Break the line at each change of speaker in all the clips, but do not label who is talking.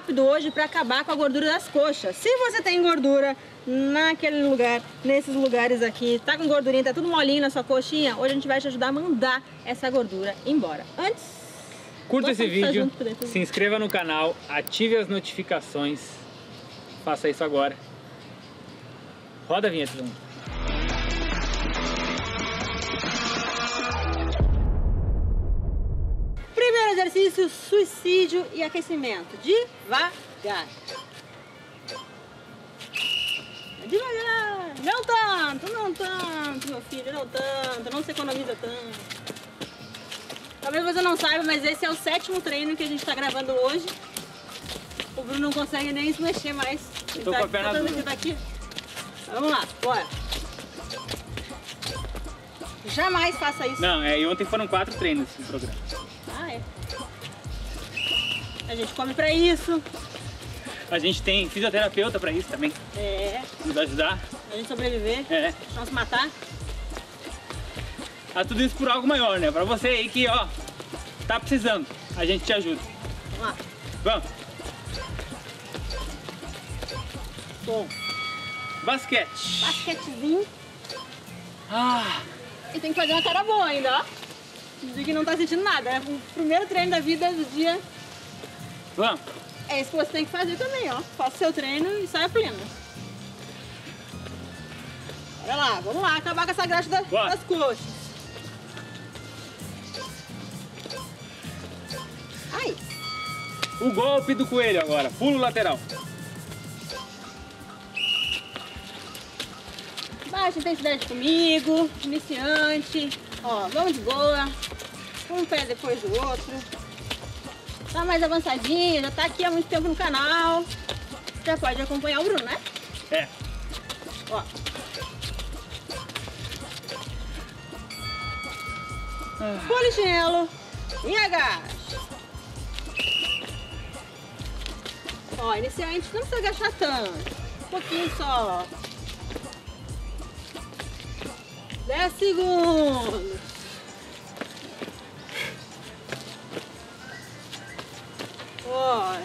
rápido hoje para acabar com a gordura das coxas. Se você tem gordura naquele lugar, nesses lugares aqui, tá com gordurinha, tá tudo molinho na sua coxinha, hoje a gente vai te ajudar a mandar essa gordura embora. Antes,
curta esse vídeo, se inscreva no canal, ative as notificações, faça isso agora. Roda a vinheta, todo mundo.
Primeiro exercício, suicídio e aquecimento. Devagar. Devagar. Não tanto, meu filho, não tanto. Não se economiza tanto. Talvez você não saiba, mas esse é o 7º treino que a gente tá gravando hoje. O Bruno não consegue nem se mexer mais.
Eu tô com a perna dura.
Tá aqui. Vamos lá, bora. Jamais faça isso.
Não, e ontem foram 4 treinos no programa.
Ah, é. A gente come pra isso.
A gente tem fisioterapeuta pra isso também.
É.
Nos ajudar.
A gente sobreviver.
É.
Não se matar.
Tudo isso por algo maior, né? Pra você aí que, ó, tá precisando. A gente te ajuda.
Vamos lá.
Vamos.
Bom.
Basquete.
Basquetezinho.
Ah.
E tem que fazer uma cara boa ainda, ó. De que não tá sentindo nada. É o primeiro treino da vida do dia.
Vamos.
É isso que você tem que fazer também, ó. Faça o seu treino e saia plena. Bora lá, vamos lá. Acabar com essa graxa das coxas. Ai.
O golpe do coelho agora. Pulo lateral.
Baixa intensidade comigo, iniciante, ó, vamos de boa, um pé depois do outro, tá mais avançadinho, já tá aqui há muito tempo no canal, já pode acompanhar o Bruno, né?
É.
Ó. Polichinelo e agacha. Ó, iniciante não precisa agachar tanto, um pouquinho só. 10 segundos. Bora.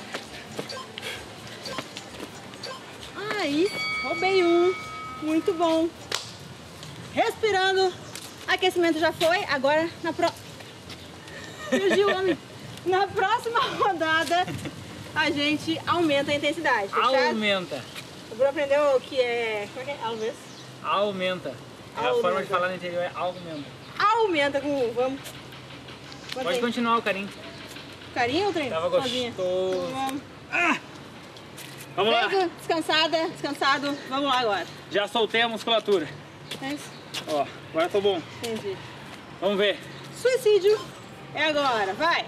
Aí, roubei um. Muito bom. Respirando. Aquecimento já foi. Agora, Fugiu, homem. Na próxima rodada, a gente aumenta a intensidade. Fechado?
Aumenta.
O Bruno aprendeu o que é... Como é que é? Alves?
Aumenta. A forma de falar no interior é aumenta.
Aumenta com o... Vamos.
Pode continuar o carinho.
Carinho ou treino?
Tava
Sozinha.
gostoso.
Vamos.
Vamos lá.
Descansada, descansado. Vamos lá agora.
Já soltei a musculatura.
É isso?
Ó, agora tô bom.
Entendi.
Vamos ver.
Suicídio é agora. Vai.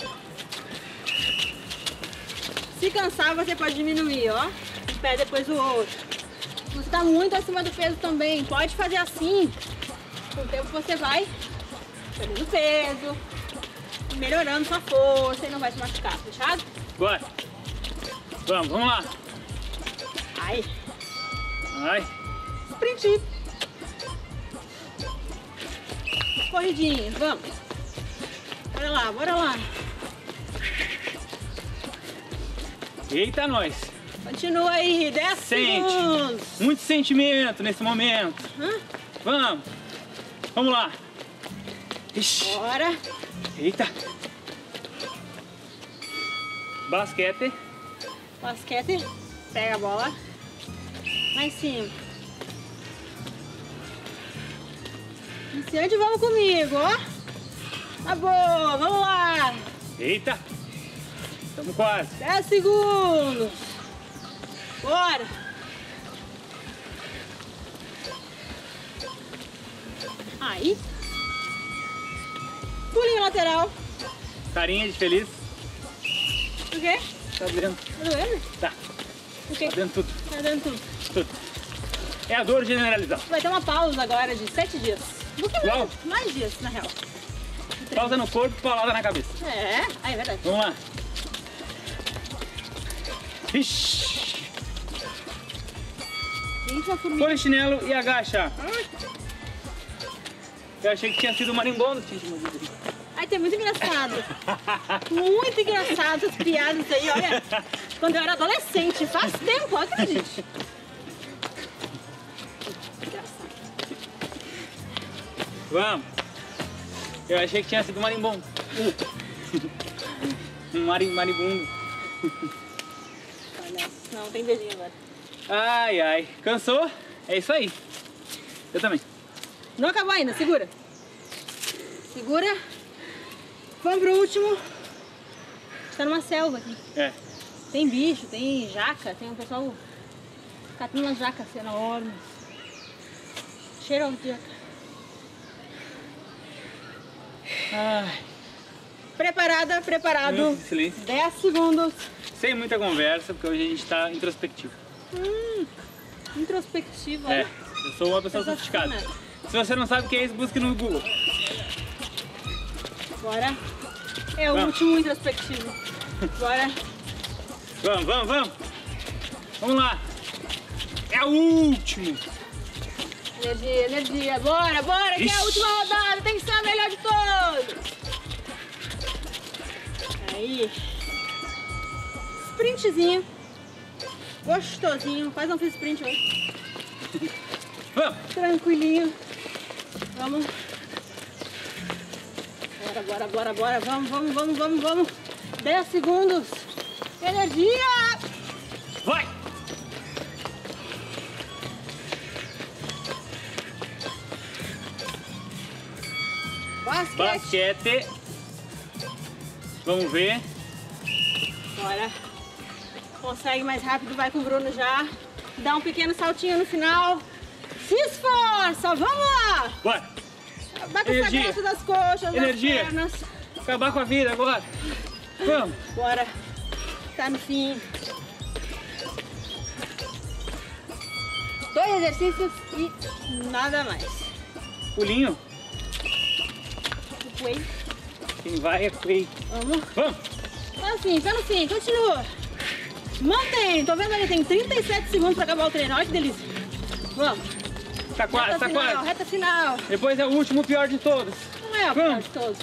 Se cansar, você pode diminuir, ó. Um pé depois do outro. Você tá muito acima do peso também. Pode fazer assim. Com o tempo você vai perdendo peso, melhorando sua força e não vai se machucar, fechado?
Bora. Vamos lá.
Ai.
Vai.
Sprint. Corridinha, vamos. Bora lá, bora lá.
Eita, nós.
Continua aí, 10 segundos.
Muito sentimento nesse momento. Vamos lá. Ixi.
Bora.
Eita. Basquete.
Basquete. Pega a bola. Lá em cima. Iniciante, vamos comigo, ó. Tá boa, vamos lá.
Eita. Estamos quase.
10 segundos. Bora. Aí. Pulinho lateral.
Carinha de feliz.
O quê?
Tá doendo?
Tá doendo?
Tá.
O quê?
Tá doendo tudo.
Tá doendo tudo.
Tudo. É a dor generalizada.
Vai ter uma pausa agora de 7 dias. Um pouquinho
Uau.
mais dias, na real.
Pausa no corpo, paulada na cabeça.
É, aí é verdade.
Vamos lá. Ixi.
Eita, formiga.
Polichinelo e agacha. Eu achei que tinha sido marimbondo que tinha te mordido.
Aí é muito engraçado. Muito engraçado essas piadas aí, olha. Quando eu era adolescente, faz tempo, acredite. Engraçado.
Vamos. Eu achei que tinha sido um marimbondo. Um maribundo.
Olha, não, tem dedinho agora.
Ai, ai. Cansou? É isso aí. Eu também.
Não acabou ainda, segura. Segura. Vamos pro último. Está numa selva aqui.
É.
Tem bicho, tem jaca, tem um pessoal catando umas jacas enormes. Cheiro de jaca.
Ai.
Preparada, preparado.
Silêncio.
10 segundos.
Sem muita conversa, porque hoje a gente tá introspectivo.
Introspectivo.
É, eu sou uma pessoa sofisticada. Se você não sabe o que é isso, busque no Google.
Bora. É o último introspectivo. Bora.
Vamos, vamos, vamos. Vamos lá. É o último.
Energia, energia. Bora, bora, que é a última rodada. Tem que ser a melhor de todos. Aí. Sprintzinho. Gostosinho. Quase não fiz sprint hoje.
Vamos.
Tranquilinho. Vamos. Bora, bora, bora, bora. Vamos, vamos, vamos, vamos, vamos. 10 segundos. Energia!
Vai!
Basquete.
Basquete. Vamos ver.
Bora. Consegue mais rápido, vai com o Bruno já. Dá um pequeno saltinho no final. Se esforça, vamos lá!
Bora!
Vai com essa graça das coxas,
energia.
das pernas.
Acabar com a vida agora. Vamos!
Bora. Tá no fim. 2 exercícios e nada mais.
Pulinho.
Whey.
Quem vai é Clay.
Vamos.
Vamos!
Tá no fim, continua. Mantém. Tô vendo ali, tem 37 segundos pra acabar o treino. Olha que delícia. Vamos.
Tá quase, tá quase.
Reta final.
Depois é o último, o pior de todos.
Não é o pior de todos.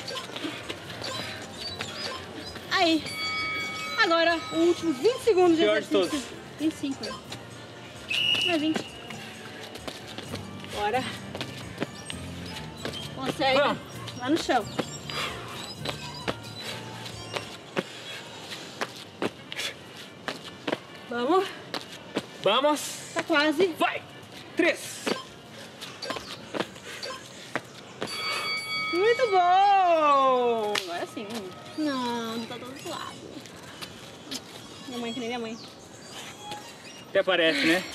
Aí. Agora, o último 20 segundos de
pior de
exercício.
todos.
25, né? Não é 20. Bora. Consegue.
Vamos.
Lá no chão. Vamos.
Vamos.
Tá quase.
Vai! 3.
Muito bom! Agora sim. Não tá do outro lado. Minha mãe que nem minha mãe.
Até parece, né?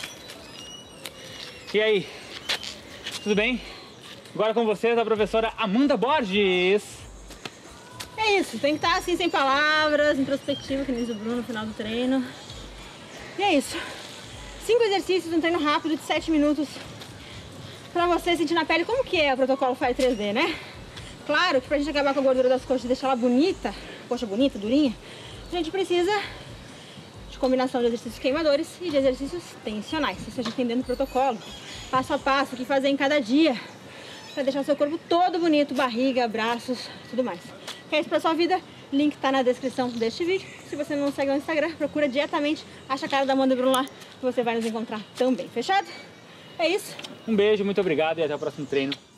E aí? Tudo bem? Agora com vocês a professora Amanda Borges.
É isso, tem que estar assim, sem palavras, introspectivo, que nem diz o Bruno no final do treino. E é isso. 5 exercícios, um treino rápido de 7 minutos. Pra você sentir na pele como que é o protocolo Fire 3D, né? Claro que pra gente acabar com a gordura das coxas e deixar ela bonita, coxa bonita, durinha, a gente precisa de combinação de exercícios queimadores e de exercícios tensionais. Isso a gente tem dentro do protocolo, passo a passo, o que fazer em cada dia, pra deixar o seu corpo todo bonito, barriga, braços, tudo mais. Quer isso pra sua vida? Link tá na descrição deste vídeo. Se você não segue no Instagram, procura diretamente, acha a cara da Amanda e Bruno lá, que você vai nos encontrar também. Fechado? É isso.
Um beijo, muito obrigado e até o próximo treino.